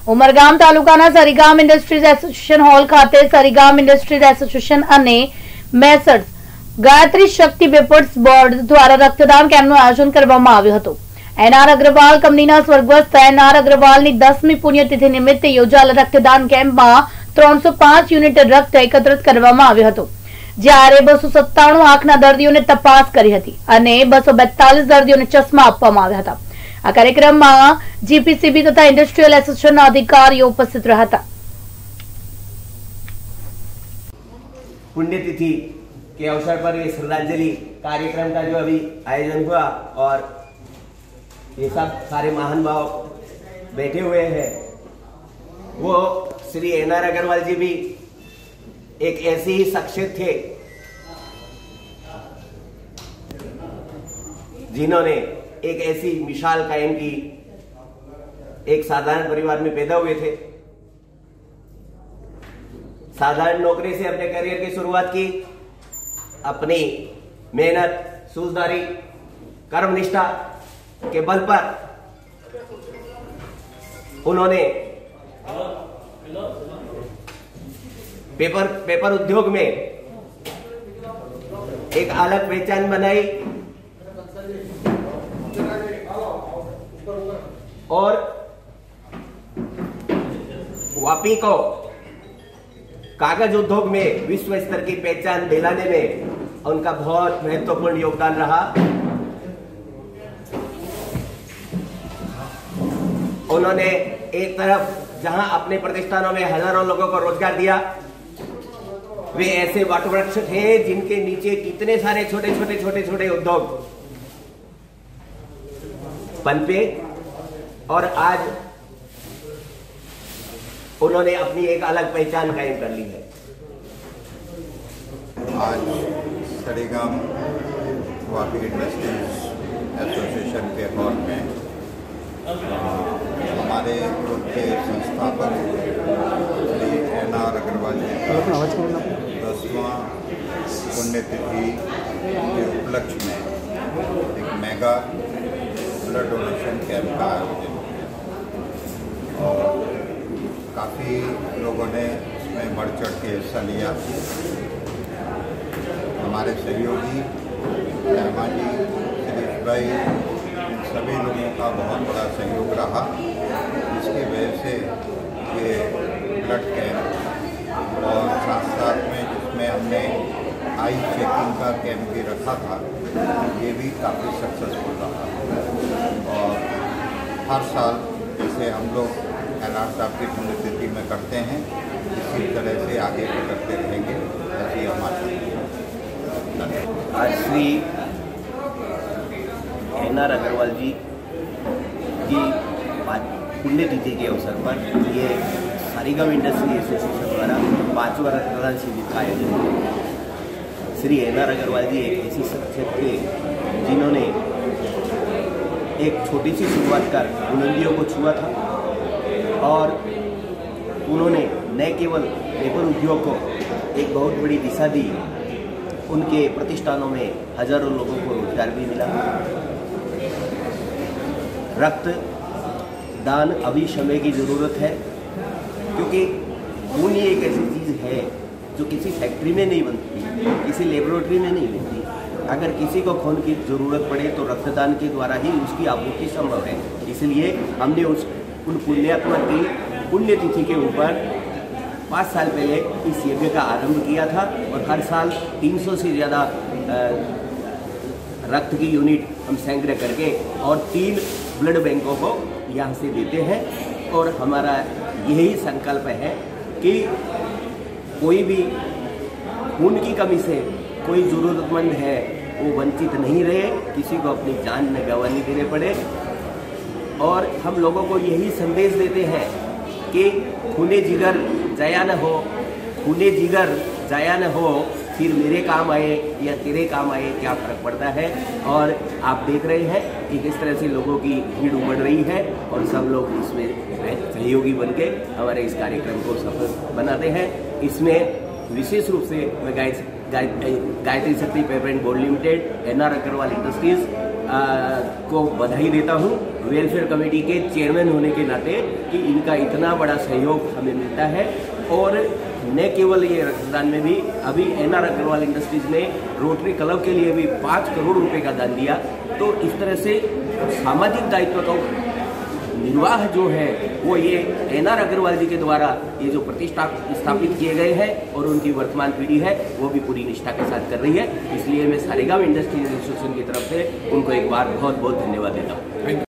ઉમરગામ તાલુકાના Sarigam industries association hall ખાતે Sarigam industries association અને messrs Gayatri Shakti papers board દ્વારા રક્તદાન કેમ્પનું આયોજન કરવામાં આવ્યું હતું। એનઆર અગ્રવાલ કંપનીના સ્વર્ગસ્થ એનઆર અગ્રવાલની 10મી પુણ્યતિથિ નિમિત્તે યોજાયેલા રક્તદાન કેમ્પમાં 305 યુનિટ રક્ત એકત્રિત કરવામાં આવ્યું હતું, જ્યારે 297 આંખના દર્દીઓને તપાસ કરી હતી અને 242 દર્દીઓને ચશ્મા આપવામાં આવ્યા હતા। આ કાર્યક્રમમાં જીપીસીબી તથા ઇન્ડસ્ટ્રીयल એસોસિએશનના અધિકારીઓ ઉપસ્થિત રહ્યા હતા। पुण्यतिथि के अवसर पर ये श्रद्धांजलि कार्यक्रम का जो अभी आयोजन हुआ और ये सब सारे महान भाव बैठे हुए हैं, वो श्री एनआर अग्रवाल जी भी एक ऐसी ही शख्सियत थे जिन्होंने एक ऐसी मिसाल कायम की। एक साधारण परिवार में पैदा हुए थे, साधारण नौकरी से अपने करियर की शुरुआत की। अपनी मेहनत, सूझदारी, कर्मनिष्ठा के बल पर उन्होंने पेपर उद्योग में एक अलग पहचान बनाई और वापी को कागज उद्योग में विश्व स्तर की पहचान दिलाने में उनका बहुत महत्वपूर्ण योगदान रहा। उन्होंने एक तरफ जहां अपने प्रतिष्ठानों में हजारों लोगों को रोजगार दिया, वे ऐसे वटवृक्ष थे जिनके नीचे कितने सारे छोटे उद्योग पनपे और आज उन्होंने अपनी एक अलग पहचान कायम कर ली है। आज सरीगाम वापी इंडस्ट्रीज एसोसिएशन के हॉल में हमारे ग्रुप के संस्थापक श्री एनआर अग्रवाल जी का 10वां पुण्यतिथि के उपलक्ष्य में एक मेगा ब्लड डोनेशन कैंप का आयोजन किया और काफ़ी लोगों ने इसमें बढ़ चढ़ के हिस्सा लिया। हमारे सहयोगी रहमान जी, शिरीष भाई, इन सभी लोगों का बहुत बड़ा सहयोग रहा, जिसकी वजह से ये ब्लड कैंप और साथ साथ में जिसमें हमने आई चेकिंग का कैंप भी रखा था, ये भी काफ़ी सक्सेसफुल रहा। और हर साल जैसे हम लोग एनआर साहब की पुण्यतिथि में करते हैं, इसी तरह से आगे भी करते रहेंगे, ऐसी हमारी। आज श्री एनआर अग्रवाल जी की पुण्यतिथि के अवसर पर ये सरीगाम इंडस्ट्री एसोसिएशन द्वारा 5वां रक्तदान शिविर का आयोजन किया। श्री एनआर अग्रवाल जी एक ऐसी शख्सियत थे जिन्होंने एक छोटी सी शुरुआत कर बुलंदियों को छुआ था और उन्होंने न केवल पेपर उद्योग को एक बहुत बड़ी दिशा दी, उनके प्रतिष्ठानों में हजारों लोगों को रोजगार भी मिला। रक्त दान अभी समय की ज़रूरत है, क्योंकि खून ही एक ऐसी चीज़ है जो किसी फैक्ट्री में नहीं बनती, किसी लेबोरेटरी में नहीं बनती। अगर किसी को खून की ज़रूरत पड़े तो रक्तदान के द्वारा ही उसकी आपूर्ति संभव है। इसलिए हमने उन पुण्यात्मा की पुण्यतिथि के ऊपर 5 साल पहले इस यज्ञ का आरंभ किया था और हर साल 300 से ज़्यादा रक्त की यूनिट हम संग्रह करके और 3 ब्लड बैंकों को यहाँ से देते हैं। और हमारा यही संकल्प है कि कोई भी खून की कमी से कोई ज़रूरतमंद है वो वंचित नहीं रहे, किसी को अपनी जान न गंवानी देने पड़े। और हम लोगों को यही संदेश देते हैं कि खूने जिगर जाया न हो, खूने जिगर जाया न हो, फिर मेरे काम आए या तेरे काम आए, क्या फ़र्क पड़ता है। और आप देख रहे हैं कि किस तरह से लोगों की भीड़ उमड़ रही है और सब लोग इसमें सहयोगी बनके हमारे इस कार्यक्रम को सफल बनाते हैं। इसमें विशेष रूप से मैं Gayatri Shakti paper and board limited, NR Agrawal industries को बधाई देता हूँ वेलफेयर कमेटी के चेयरमैन होने के नाते कि इनका इतना बड़ा सहयोग हमें मिलता है। और न केवल ये रक्तदान में भी अभी NR अग्रवाल इंडस्ट्रीज ने रोटरी क्लब के लिए भी 5 करोड़ रुपए का दान दिया। तो इस तरह से सामाजिक दायित्व का निर्वाह जो है वो ये NR अग्रवाल जी के द्वारा ये जो प्रतिष्ठा स्थापित किए गए हैं और उनकी वर्तमान पीढ़ी है वो भी पूरी निष्ठा के साथ कर रही है। इसलिए मैं सारेगाम इंडस्ट्रीज एसोसिएशन की तरफ से उनको एक बार बहुत बहुत धन्यवाद देता हूँ।